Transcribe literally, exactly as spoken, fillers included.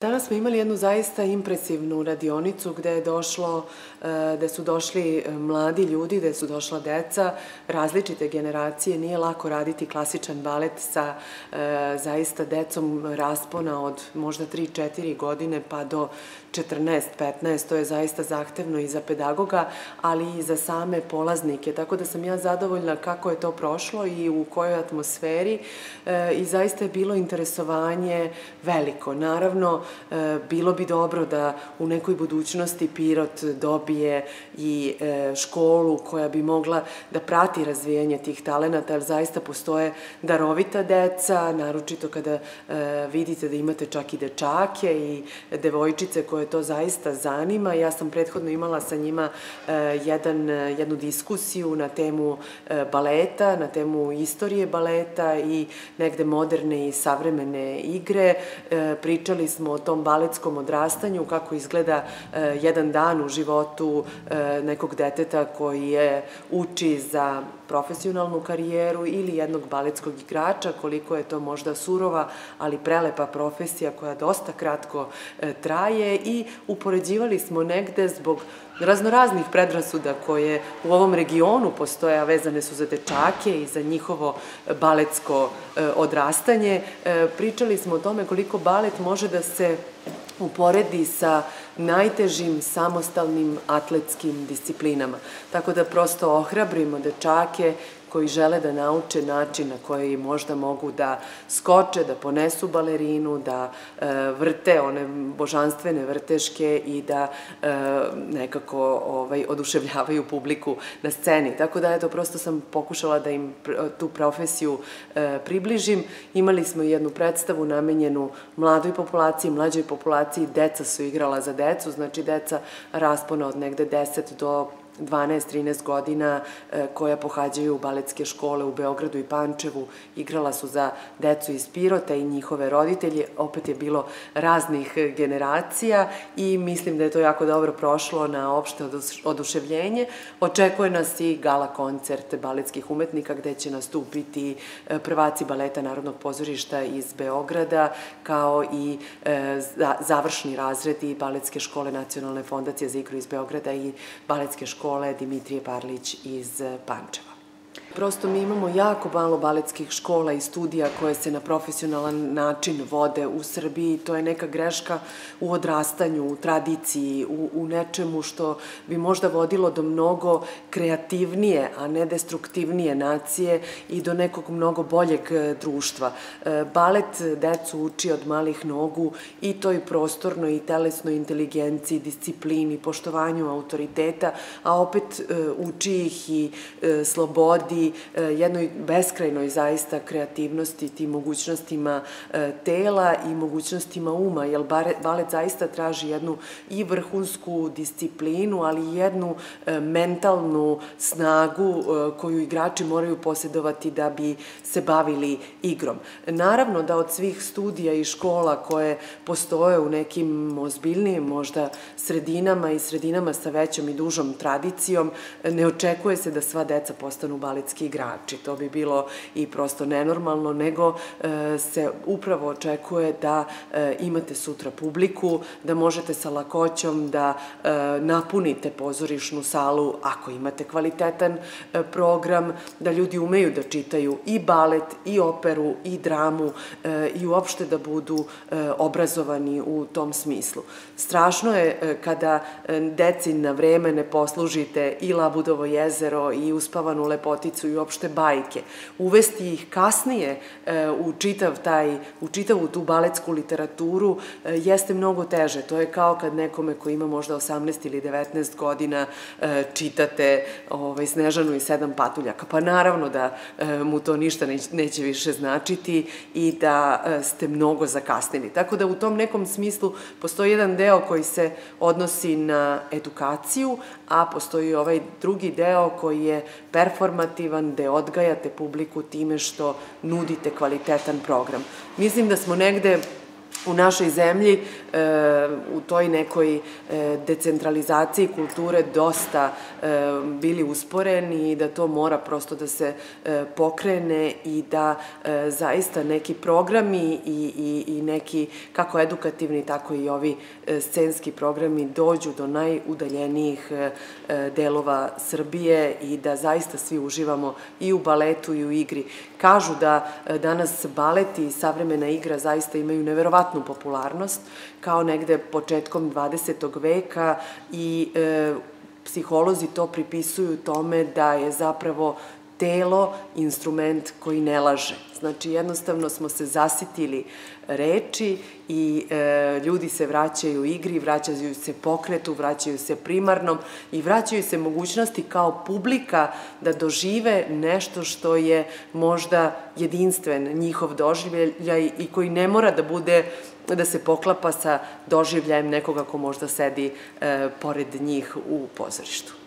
Danas smo imali jednu zaista impresivnu radionicu gde je došlo, gde su došli mladi ljudi, gde su došla deca, različite generacije. Nije lako raditi klasičan balet sa zaista decom raspona od možda tri četiri godine pa do četrnaest petnaest. To je zaista zahtevno i za pedagoga, ali i za same polaznike. Tako da sam ja zadovoljna kako je to prošlo i u kojoj atmosferi i zaista je bilo interesovanje veliko. Naravno, bilo bi dobro da u nekoj budućnosti Pirot dobije i školu koja bi mogla da prati razvijanje tih talenata, jer zaista postoje darovita deca, naročito kada vidite da imate čak i dečake i devojčice koje to zaista zanima. Ja sam prethodno imala sa njima jednu diskusiju na temu baleta, na temu istorije baleta i negde moderne i savremene igre. Pričali smo o tom baletskom odrastanju, kako izgleda jedan dan u životu nekog deteta koji je uči za profesionalnu karijeru ili jednog baletskog igrača, koliko je to možda surova, ali prelepa profesija koja dosta kratko traje i upoređivali smo negde zbog raznoraznih predrasuda koje u ovom regionu postoje, a vezane su za dečake i za njihovo baletsko odrastanje. Pričali smo o tome koliko balet može da se uporedi sa najtežim samostalnim atletskim disciplinama. Tako da prosto ohrabrimo dečake koji žele da nauče način na koji možda mogu da skoče, da ponesu balerinu, da vrte one božanstvene vrteške i da nekako oduševljavaju publiku na sceni. Tako da, eto, prosto sam pokušala da im tu profesiju približim. Imali smo jednu predstavu namenjenu mladoj populaciji, mlađoj populaciji. Deca su igrala za decu, znači deca raspona od negde deset do dvanaest trinaest godina koja pohađaju baletske škole u Beogradu i Pančevu. Igrala su za decu iz Pirota i njihove roditelje. Opet je bilo raznih generacija i mislim da je to jako dobro prošlo na opšte oduševljenje. Očekuje nas i gala koncert baletskih umetnika gde će nastupiti prvaci baleta Narodnog pozorišta iz Beograda, kao i završni razredi Baletske škole Nacionalne fondacije za igru iz Beograda i Baletske škole škole Dimitrije Parlić iz Pančeva. Prosto mi imamo jako malo baletskih škola i studija koje se na profesionalan način vode u Srbiji. To je neka greška u odrastanju, u tradiciji, u nečemu što bi možda vodilo do mnogo kreativnije, a ne destruktivnije nacije i do nekog mnogo boljeg društva. Balet decu uči od malih nogu i toj prostornoj i telesnoj inteligenciji, disciplini, poštovanju autoriteta, a opet uči ih i slobodi, jednoj beskrajnoj zaista kreativnosti, tim mogućnostima tela i mogućnostima uma, jer balet zaista traži jednu i vrhunsku disciplinu, ali i jednu mentalnu snagu koju igrači moraju posjedovati da bi se bavili igrom. Naravno da od svih studija i škola koje postoje u nekim ozbiljnijim možda sredinama i sredinama sa većom i dužom tradicijom, ne očekuje se da sva deca postanu baletski igrači. To bi bilo i prosto nenormalno, nego se upravo očekuje da imate sutra publiku, da možete sa lakoćom da napunite pozorišnu salu ako imate kvalitetan program, da ljudi umeju da čitaju i balet, i operu, i dramu i uopšte da budu obrazovani u tom smislu. Strašno je kada deci na vreme ne poslužite i Labudovo jezero i Uspavanu lepoticu i uopšte bajke. Uvesti ih kasnije u čitav taj, u čitavu tu baletsku literaturu jeste mnogo teže. To je kao kad nekome ko ima možda osamnaest ili devetnaest godina čitate Snežanu i sedam patuljaka. Pa naravno da mu to ništa neće više značiti i da ste mnogo zakasnili. Tako da u tom nekom smislu postoji jedan deo koji se odnosi na edukaciju, a postoji ovaj drugi deo koji je performativan, gde odgajate publiku time što nudite kvalitetan program. Mislim da smo negde u našoj zemlji u toj nekoj decentralizaciji kulture dosta bili usporeni i da to mora prosto da se pokrene i da zaista neki programi i neki kako edukativni, tako i ovi scenski programi dođu do najudaljenijih delova Srbije i da zaista svi uživamo i u baletu i u igri. Kažu da danas balet i savremena igra zaista imaju neverovatnu popularnost, kao negde početkom dvadesetog veka i psiholozi to pripisuju tome da je zapravo telo instrument koji ne laže. Znači, jednostavno smo se zasitili reči i ljudi se vraćaju igri, vraćaju se pokretu, vraćaju se primarnom i vraćaju se mogućnosti kao publika da dožive nešto što je možda jedinstven njihov doživljaj i koji ne mora da bude, da se poklapa sa doživljajem nekoga ko možda sedi pored njih u pozorištu.